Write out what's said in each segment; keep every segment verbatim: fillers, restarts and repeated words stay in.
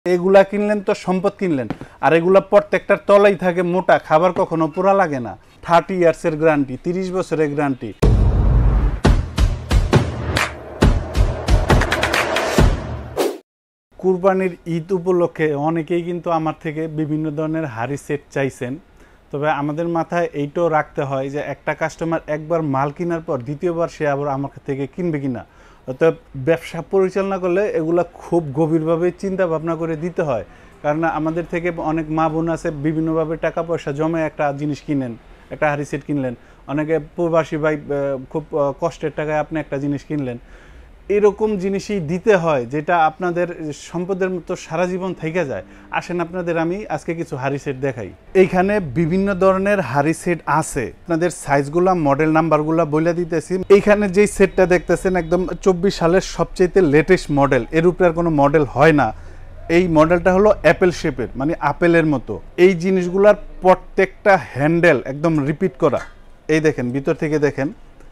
এগুলা কিনলেন তো সম্পদ কিনলেন, আর এগুলা প্রত্যেকটার তলাই থাকে মোটা, খাবার কখনো পোড়া লাগে না। থার্টি ইয়ার্সের গ্যারান্টি, তিরিশ বছরের গ্যারান্টি। কুরবানির ঈদ উপলক্ষে অনেকেই কিন্তু আমার থেকে বিভিন্ন ধরনের হাড়ি সেট চাইছেন। তবে আমাদের মাথায় এইটাও রাখতে হয় যে একটা কাস্টমার একবার মাল কেনার পর দ্বিতীয়বার সে আবার আমার থেকে কিনবে কিনা। অর্থাৎ ব্যবসা পরিচালনা করলে এগুলা খুব গভীরভাবে চিন্তা ভাবনা করে দিতে হয়, কারণ আমাদের থেকে অনেক মা বোন আছে বিভিন্নভাবে টাকা পয়সা জমে একটা জিনিস কিনেন, একটা হাড়ি সেট কিনলেন। অনেকে প্রবাসী ভাই খুব কষ্টের টাকায় আপনি একটা জিনিস কিনলেন। এরকম জিনিসই দিতে হয় যেটা আপনাদের সম্পদের মতো সারা জীবন থেকে যায়। আসেন আপনাদের আমি আজকে কিছু হাড়ি সেট দেখাই। এইখানে বিভিন্ন ধরনের হাড়ি সেট আছে, আপনাদের সাইজগুলা মডেল নাম্বারগুলা বলে দিতেছি। এইখানে যেই সেটটা দেখতেছেন একদম চব্বিশ সালের সবচেয়ে লেটেস্ট মডেল, এর উপরে আর কোনো মডেল হয় না। এই মডেলটা হলো অ্যাপেল শেপের, মানে আপেলের মতো। এই জিনিসগুলার প্রত্যেকটা হ্যান্ডেল একদম রিপিট করা। এই দেখেন ভিতর থেকে দেখেন,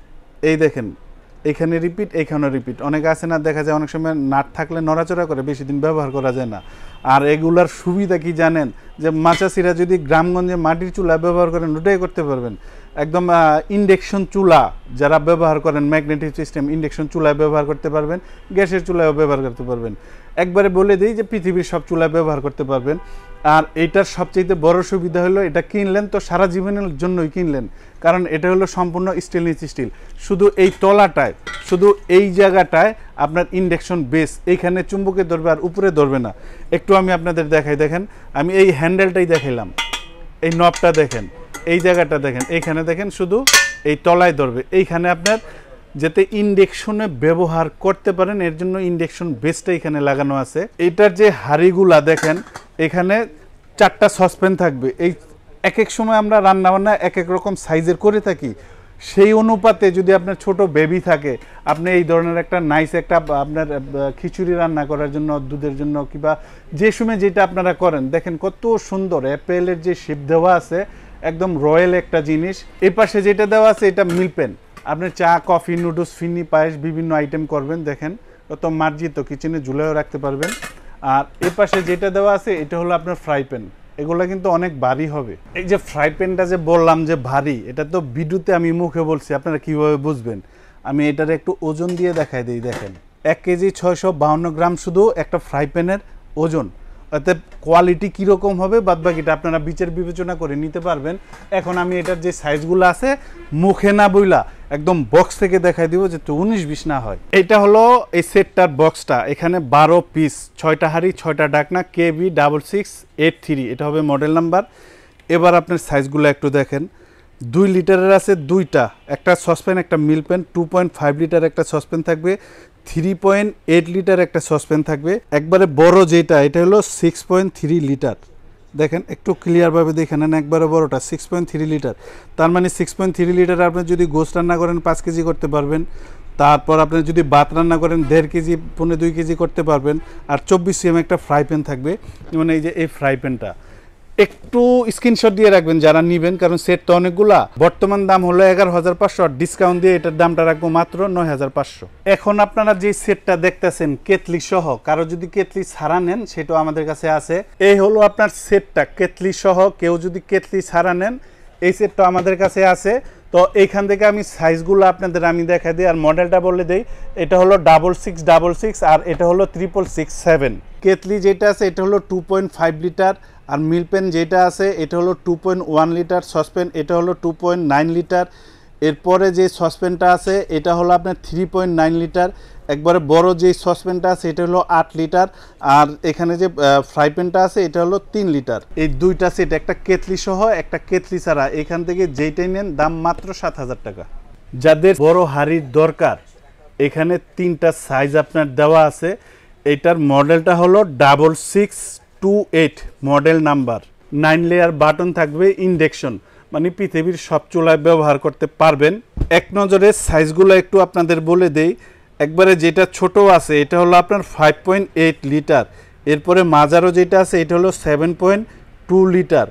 এই দেখেন এখানে রিপিট, এইখানে রিপিট। অনেকে আছে না, দেখা যায় অনেক সময় নাট থাকলে নড়াচড়া করে, বেশি দিন ব্যবহার করা যায় না। আর এগুলার সুবিধা কি জানেন, যে মাচাসিরা যদি গ্রামগঞ্জে মাটির চুলা ব্যবহার করেন ওটাই করতে পারবেন। একদম ইন্ডাকশন চুলা যারা ব্যবহার করেন, ম্যাগনেটিক সিস্টেম ইন্ডাকশন চুলায় ব্যবহার করতে পারবেন, গ্যাসের চুলায়ও ব্যবহার করতে পারবেন। একবারে বলে দিই যে পৃথিবীর সব চুলায় ব্যবহার করতে পারবেন। আর এটার সবচেয়ে বড় সুবিধা হলো, এটা কিনলেন তো সারা জীবনের জন্যই কিনলেন, কারণ এটা হলো সম্পূর্ণ স্টেনলেস স্টিল। শুধু এই তলাটায়, শুধু এই জায়গাটায় আপনার ইন্ডাকশন বেস, এইখানে চুম্বকে ধরবে আর উপরে ধরবে না। একটু আমি আপনাদের দেখাই, দেখেন আমি এই হ্যান্ডেলটাই দেখাইলাম, এই নবটা দেখেন, এই জায়গাটা দেখেন, এইখানে দেখেন শুধু এই তলায় ধরবে। এইখানে আপনার যাতে ইন্ডাকশনে ব্যবহার করতে পারেন এর জন্য ইন্ডাকশন বেসটা এখানে লাগানো আছে। এইটার যে হাঁড়িগুলা দেখেন, এখানে চারটা সসপ্যান থাকবে। এই এক এক সময় আমরা রান্নাবান্না এক এক রকম সাইজের করে থাকি, সেই অনুপাতে যদি আপনার ছোট বেবি থাকে, আপনি এই ধরনের একটা নাইস একটা আপনার খিচুড়ি রান্না করার জন্য, দুধের জন্য, কিংবা যে সময় যেটা আপনারা করেন, দেখেন কত সুন্দর অ্যাপেলের যে শেপ দেওয়া আছে, একদম রয়্যাল একটা জিনিস। এই পাশে যেটা দেওয়া আছে এটা মিল্ক প্যান, আপনি চা, কফি, নুডলস, ফিনি, পায়েস বিভিন্ন আইটেম করবেন, দেখেন কত মার্জিত, কিচেনে ঝুলেও রাখতে পারবেন। আর এ পাশে যেটা দেওয়া আছে এটা হলো আপনার ফ্রাই প্যান। এগুলো কিন্তু অনেক ভারী হবে। এই যে ফ্রাই প্যানটা যে বললাম যে ভারী, এটা তো ভিডিওতে আমি মুখে বলছি, আপনারা কিভাবে বুঝবেন? আমি এটার একটু ওজন দিয়ে দেখাই দিই। দেখেন এক কেজি ছয়শো বাহান্ন গ্রাম শুধু একটা ফ্রাই প্যানের ওজন। অর্থাৎ কোয়ালিটি কীরকম হবে বাদ বাকিটা আপনারা বিচার বিবেচনা করে নিতে পারবেন। এখন আমি এটার যে সাইজগুলো আছে মুখে না বইলা একদম বক্স থেকে দেখাই দিব, যে উনিশ বিশ না হয়। এটা হলো এই সেটটার বক্সটা, এখানে বারো পিস, ছয়টা হাঁড়ি, ছয়টা ডাকনা, K B double six eight three, এটা হবে মডেল নাম্বার। এবার আপনার সাইজগুলো একটু দেখেন। দুই লিটারের আছে দুইটা, একটা সসপ্যান, একটা milk pan. Two point five litre একটা সসপ্যান থাকবে, থ্রি পয়েন্ট এইট লিটার একটা সসপ্যান থাকবে। একবারে বড় যেটা এটা হলো সিক্স পয়েন্ট থ্রি লিটার। দেখেন একটু ক্লিয়ারভাবে দেখে নেন, একবারে বড়টা সিক্স পয়েন্ট থ্রি লিটার। তার মানে সিক্স পয়েন্ট থ্রি লিটার আপনি যদি গোস্ত রান্না করেন পাঁচ কেজি করতে পারবেন। তারপর আপনি যদি ভাত রান্না করেন দেড় কেজি পৌনে দুই কেজি করতে পারবেন। আর চব্বিশ সিএম একটা ফ্রাই প্যান থাকবে, মানে এই যে এই ফ্রাই প্যানটা একটু স্ক্রিনশট দিয়ে রাখবেন যারা নেবেন, কারণ সেট তো অনেকগুলা। বর্তমান দাম হলো এগারো হাজার পাঁচশো, আর ডিসকাউন্ট দিয়ে এটার দামটা রাখবো মাত্র নয় হাজার পাঁচশো। এখন আপনারা যে সেটটা দেখতেছেন কেতলি সহ, কারো যদি কেতলি ছাড়া নেন সেটাও আমাদের কাছে আছে। এই হলো আপনার সেটটা কেতলি সহ, কেউ যদি কেতলি ছাড়া নেন এই সেটটা আমাদের কাছে আছে। তো এইখান থেকে আমি সাইজগুলো আপনাদের আমি দেখা দিই, আর মডেলটা বলে দিই। এটা হলো ডাবল সিক্স ডাবল সিক্স, আর এটা হলো ট্রিপল সিক্স সেভেন। কেতলি যেটা আছে এটা হলো টু পয়েন্ট ফাইভ লিটার, আর মিল্ক প্যান যেটা আছে এটা হলো two point one litre. Saucepan এটা হলো টু পয়েন্ট নাইন লিটার। এরপরে যে সসপ্যানটা আছে এটা হলো আপনার থ্রি পয়েন্ট নাইন লিটার। একবারে বড় যে সসপ্যানটা আছে এটা হলো আট লিটার। আর এখানে যে ফ্রাই প্যানটা আছে এটা হলো তিন লিটার। এই দুইটা সেট, একটা কেতলি সহ একটা কেতলি ছাড়া, এখান থেকে যেইটাই নেন দাম মাত্র সাত হাজার টাকা। যাদের বড় হাঁড়ির দরকার, এখানে তিনটা সাইজ আপনার দেওয়া আছে। এটার মডেলটা হলো double six two eight model number. Nine layer button থাকবে, ইন্ডাকশন, মানে পৃথিবীর সব চুলায় ব্যবহার করতে পারবেন। এক নজরে সাইজগুলো একটু আপনাদের বলে দেই। একবারে যেটা ছোট আছে এটা হলো আপনার ফাইভ পয়েন্ট এইট লিটার। এরপরে মাঝারও যেটা আছে এটা হলো সেভেন পয়েন্ট টু লিটার।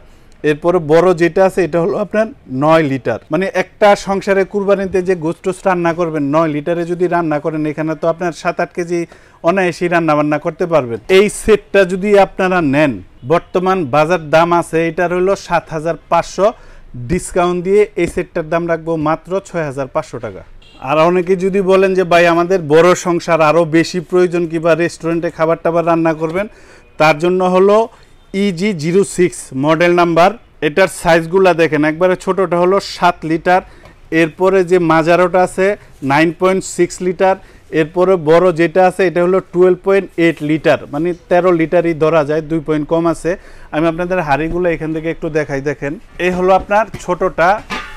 এরপরে বড় যেটা আছে এটা হলো আপনার নয় লিটার, মানে একটা সংসারে কুরবানিতে যে গোস্ত রান্না করবেন নয় লিটারে যদি রান্না করেন এখানে তো আপনার সাত আট কেজি অনায়াসেই রান্না বান্না করতে পারবেন। এই সেটটা যদি আপনারা নেন বর্তমান বাজার দাম আছে এটার হলো সাত হাজার পাঁচশো, ডিসকাউন্ট দিয়ে এই সেটটার দাম রাখবো মাত্র ছয় হাজার পাঁচশো টাকা। আর অনেকে যদি বলেন যে ভাই আমাদের বড় সংসার আরও বেশি প্রয়োজন কিংবা রেস্টুরেন্টে খাবার টাবার রান্না করবেন, তার জন্য হলো easy zero six model number. এটার সাইজগুলো দেখেন, একবারে ছোটোটা হলো সাত লিটার, এরপরে যে মাজারোটা আছে নাইন পয়েন্ট সিক্স লিটার, এরপরে বড় যেটা আছে এটা হলো টুয়েলভ পয়েন্ট এইট লিটার, মানে তেরো লিটারই ধরা যায়, দুই পয়েন্ট কম আছে। আমি আপনাদের হাঁড়িগুলো এখান থেকে একটু দেখাই। দেখেন এই হলো আপনার ছোটোটা,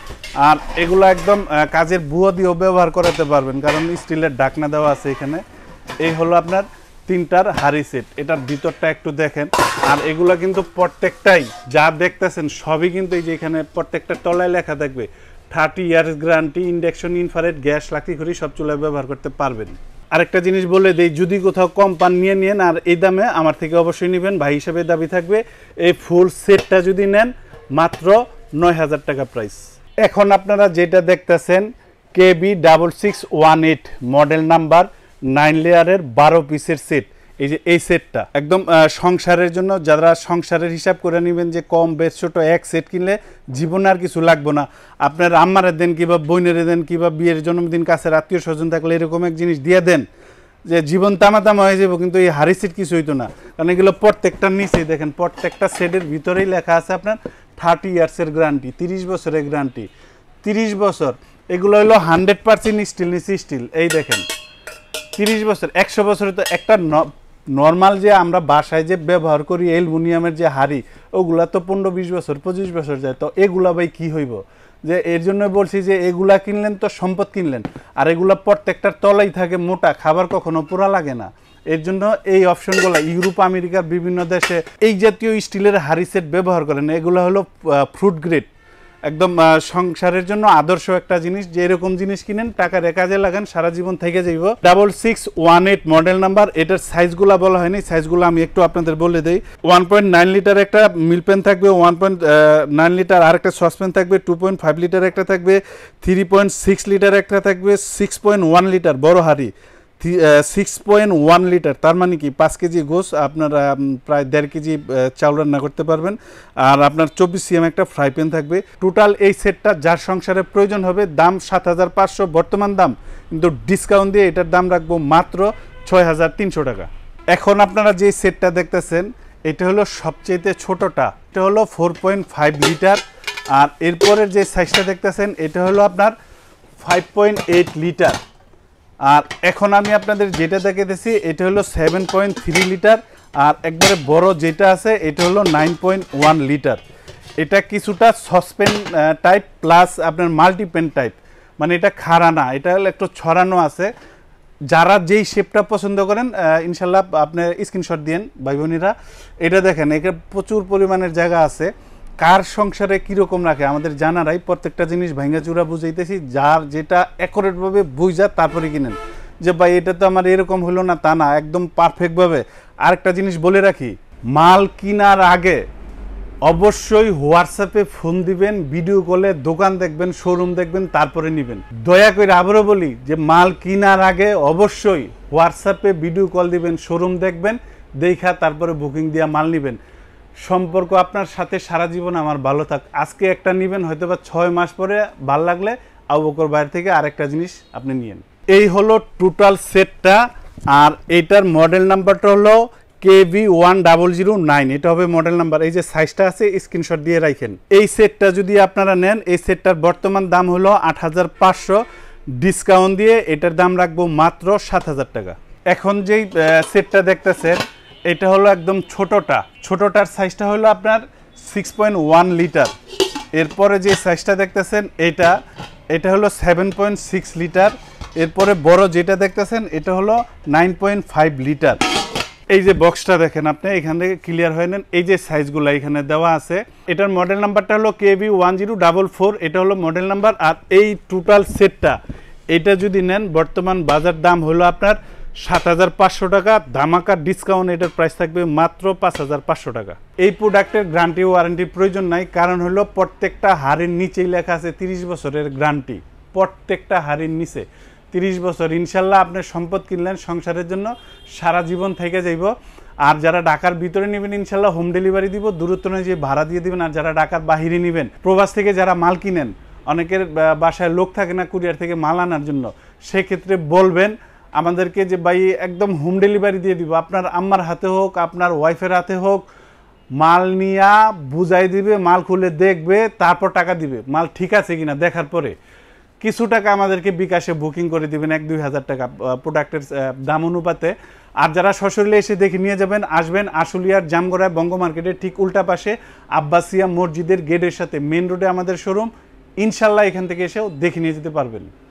আর এগুলো একদম কাজের বুয়া দিয়েও ব্যবহার করাতে পারবেন কারণ স্টিলের ঢাকনা দেওয়া আছে এখানে। এই হলো আপনার তিনটার হাঁড়ি সেট, এটার ভিতরটা একটু দেখেন। আর এগুলো কিন্তু প্রত্যেকটাই যা দেখতেছেন সবই কিন্তু এই যে এখানে প্রত্যেকটা তলায় লেখা থাকবে thirty years guarantee, induction, infrared, gas, লাকড়ি খড়ি সব চুলায় ব্যবহার করতে পারবেন। আরেকটা জিনিস বলে দেই, যদি কোথাও কম পান নিয়ে নিন, আর এই দামে আমার থেকে অবশ্যই নেবেন, ভাই হিসেবে দাবি থাকবে। এই ফুল সেটটা যদি নেন মাত্র নয় হাজার টাকা প্রাইস। এখন আপনারা যেটা দেখতেছেন KB double six one eight model number, nine লেয়ারের বারো পিসের সেট। এই যে এই সেটটা একদম সংসারের জন্য, যারা সংসারের হিসাব করে নেবেন যে কম বেশ ছোট এক সেট কিনলে জীবনে আর কিছু লাগবে না, আপনার আম্মারের দেন কিংবা বোনের দেন কিংবা বিয়ের জন্মদিন কাছের আত্মীয় স্বজন থাকলে এরকম এক জিনিস দিয়ে দেন যে জীবন তামা তামা হয়ে যাবো, কিন্তু এই হাড়ি সেট কিছু হইতো না। কারণ এগুলো প্রত্যেকটার নিচেই দেখেন প্রত্যেকটা সেটের ভিতরেই লেখা আছে আপনার থার্টি ইয়ার্সের গ্যারান্টি, তিরিশ বছরের গ্যারান্টি, তিরিশ বছর। এগুলো হলো হান্ড্রেড পার্সেন্ট স্টিল, নিচে স্টিল। এই দেখেন তিরিশ বছর, একশো বছরে তো একটা নর্মাল যে আমরা বাসায় যে ব্যবহার করি অ্যালুমিনিয়ামের যে হাঁড়ি ওগুলা তো পনেরো বিশ বছর পঁচিশ বছর যায়, তো এগুলা ভাই কি হইব? যে এর জন্য বলছি যে এগুলা কিনলেন তো সম্পদ কিনলেন, আর এগুলা প্রত্যেকটার তলাই থাকে মোটা, খাবার কখনো পোড়া লাগে না। এর জন্য এই অপশনগুলো ইউরোপ আমেরিকার বিভিন্ন দেশে এই জাতীয় স্টিলের হাঁড়ি সেট ব্যবহার করেন। এগুলো হলো ফ্রুট গ্রেড, একদম সংসারের জন্য আদর্শ একটা জিনিস। যে এরকম জিনিস কিনেন টাকার কাজে লাগান, সারা জীবন থেকে যাইব। Double six one eight model number. এটার সাইজগুলো বলা হয়নি, সাইজগুলো আমি একটু আপনাদের বলে দিই। ওয়ান পয়েন্ট নাইন লিটার একটা মিল প্যান থাকবে, ওয়ান পয়েন্ট নাইন লিটার আর একটা সসপ্যান থাকবে, টু পয়েন্ট ফাইভ লিটার একটা থাকবে, থ্রি পয়েন্ট সিক্স লিটার একটা থাকবে, সিক্স পয়েন্ট ওয়ান লিটার বড় হাঁড়ি, সিক্স পয়েন্ট ওয়ান লিটার, তার মানে কি পাঁচ কেজি গোস আপনার প্রায় দেড় কেজি চাউল রান্না করতে পারবেন। আর আপনার চব্বিশ সিএম একটা ফ্রাই প্যান থাকবে। টোটাল এই সেটটা যার সংসারে প্রয়োজন হবে, দাম সাত হাজার পাঁচশো বর্তমান দাম, কিন্তু ডিসকাউন্ট দিয়ে এটার দাম রাখবো মাত্র ছয় হাজার তিনশো টাকা। এখন আপনারা যে সেটটা দেখতেছেন এটা হলো সবচেয়ে ছোটটা, এটা হলো ফোর পয়েন্ট ফাইভ লিটার। আর এরপরের যে সাইজটা দেখতেছেন এটা হলো আপনার ফাইভ পয়েন্ট এইট লিটার। আর এখন আমি আপনাদের যেটা দেখাতেছি এটা হলো সেভেন পয়েন্ট থ্রি লিটার। আর একবারে বড় যেটা আছে এটা হলো নাইন পয়েন্ট ওয়ান লিটার। এটা কিছুটা সসপেন টাইপ প্লাস আপনার মাল্টিপেন টাইপ, মানে এটা খাড়া না, এটা হলো একটু ছড়ানো আছে। যারা যেই শেপটা পছন্দ করেন ইনশাল্লাহ আপনি স্ক্রিনশট দিন ভাই বোনেরা। এটা দেখেন এখানে প্রচুর পরিমাণের জায়গা আছে। কার সংসারে কীরকম রাখে আমাদের জানারাই, প্রত্যেকটা জিনিস ভাঙ্গা চূড়া বুঝাইতেছি, যার যেটা অ্যাকুরেটভাবে বুঝা তারপরে কিনেন। যে ভাই এটা তো আমার এরকম হলো না, তা না, একদম পারফেক্টভাবে। আরেকটা জিনিস বলে রাখি, মাল কেনার আগে অবশ্যই হোয়াটসঅ্যাপে ফোন দিবেন, ভিডিও কলে দোকান দেখবেন, শোরুম দেখবেন, তারপরে নেবেন। দয়া করে আবারও বলি যে মাল কেনার আগে অবশ্যই হোয়াটসঅ্যাপে ভিডিও কল দিবেন, শোরুম দেখবেন, দেখা তারপরে বুকিং দিয়ে মাল নেবেন। সম্পর্ক আপনার সাথে সারা জীবন আমার ভালো থাক। আজকে একটা নেবেন, হয়তো বা ছয় মাস পরে ভাল লাগলে আবু বকর বাইরে থেকে আরেকটা জিনিস আপনি নিয়েন। এই হলো টোটাল সেটটা। আর এইটার মডেল নাম্বারটা হলো KV one double zero nine, এটা হবে মডেল নাম্বার। এই যে সাইজটা আছে স্ক্রিনশট দিয়ে রাখেন। এই সেটটা যদি আপনারা নেন, এই সেটটার বর্তমান দাম হলো আট হাজার পাঁচশো, ডিসকাউন্ট দিয়ে এটার দাম রাখবো মাত্র সাত হাজার টাকা। এখন যেই সেটটা দেখতেছেন এটা হলো একদম ছোটটা, ছোটটার সাইজটা হলো আপনার সিক্স পয়েন্ট ওয়ান লিটার। এরপরে যে সাইজটা দেখতেছেন এটা এটা হলো সেভেন পয়েন্ট সিক্স লিটার। এরপরে বড় যেটা দেখতেছেন এটা হলো নাইন পয়েন্ট ফাইভ লিটার। এই যে বক্সটা দেখেন আপনি, এখান থেকে ক্লিয়ার হয়ে নেন। এই যে সাইজগুলো এখানে দেওয়া আছে, এটার মডেল নাম্বারটা হলো KV one zero double four, এটা হলো মডেল নাম্বার। আর এই টোটাল সেটটা এটা যদি নেন বর্তমান বাজার দাম হলো আপনার সাত হাজার পাঁচশো টাকা ধামাকা ডিসকাউন্ট, এটার প্রাইস থাকবে মাত্র পাঁচ হাজার পাঁচশো টাকা। এই প্রোডাক্টের গ্যারান্টি ওয়ারেন্টির প্রয়োজন নাই, কারণ হলো প্রত্যেকটা হাড়ির নিচেই লেখা আছে তিরিশ বছরের গ্যারান্টি। প্রত্যেকটা হাড়ির নিচে তিরিশ বছর, ইনশাল্লাহ আপনি সম্পদ কিনলেন সংসারের জন্য, সারা জীবন থেকে যাইব। আর যারা ঢাকার ভিতরে নেবেন ইনশাল্লাহ হোম ডেলিভারি দিব, দূরত্ব অনুযায়ী ভাড়া দিয়ে দিবেন। আর যারা ঢাকার বাহিরে নেবেন, প্রবাস থেকে যারা মাল কিনেন, অনেকের বাসায় লোক থাকে না কুরিয়ার থেকে মাল আনার জন্য, সেক্ষেত্রে বলবেন আমাদেরকে যে ভাই একদম হোম ডেলিভারি দিয়ে দিব, আপনার আম্মার হাতে হোক আপনার ওয়াইফের হাতে হোক, মাল নিয়া বুঝাই দিবে, মাল খুলে দেখবে, তারপর টাকা দিবে। মাল ঠিক আছে কিনা দেখার পরে কিছু টাকা আমাদেরকে বিকাশে বুকিং করে দিবেন, এক দুই হাজার টাকা প্রোডাক্টের দাম অনুপাতে। আর যারা সশরীরে এসে দেখে নিয়ে যাবেন, আসবেন আশুলিয়ার জামগড়ায় বঙ্গ মার্কেটের ঠিক উল্টা পাশে আব্বাসিয়া মসজিদের গেটের সাথে মেন রোডে আমাদের শোরুম। ইনশাল্লাহ এখান থেকে এসেও দেখে নিয়ে যেতে পারবেন।